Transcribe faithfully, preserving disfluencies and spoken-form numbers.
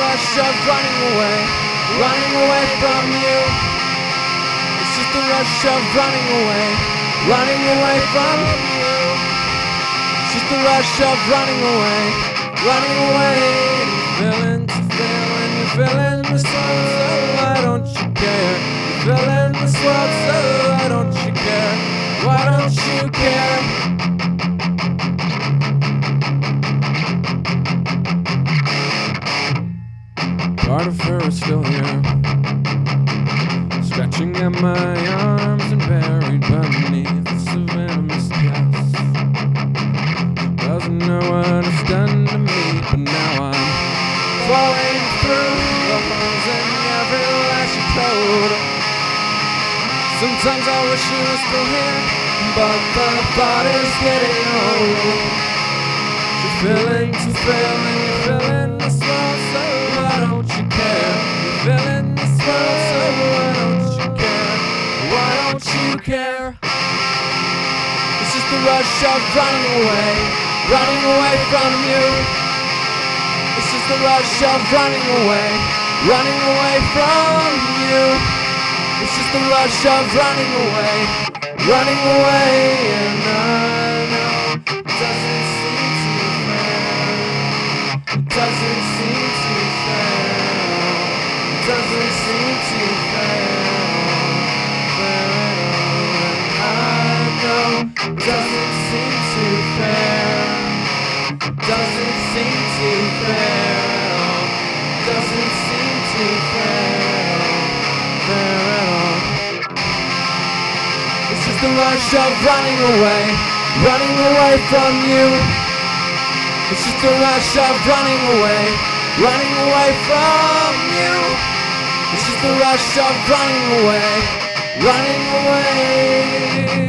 rush of running away, running away from you. It's just the rush of running away, running away from you. It's just the rush of running away, running away. Feeling to feeling, you're feeling the swell, so why don't you care? You're feeling the swell, so why don't you care? Why don't you care? Part of her is still here, scratching at my arms and buried beneath the venomous gas. She doesn't know what it's done to me, but now I'm falling through the holes in every last code. Sometimes I wish you were still here, but the thought is getting old. You're feeling to feeling, you're feeling the swell, so why don't you care? You're feeling the swell, so why don't you care? Why don't you care? It's just the rush of running away, running away from you. It's just the rush of running away, running away from you. It's just the rush of running away, running away. And I know it doesn't seem too fair. It doesn't seem too fair. It doesn't seem too fair. Fair at all. And I know it doesn't seem too fair. Doesn't seem too fair at all. Doesn't seem too fair. Fair at all. It's just the rush of running away, running away from you. It's just the rush of running away, running away from you. It's just the rush of running away, running away.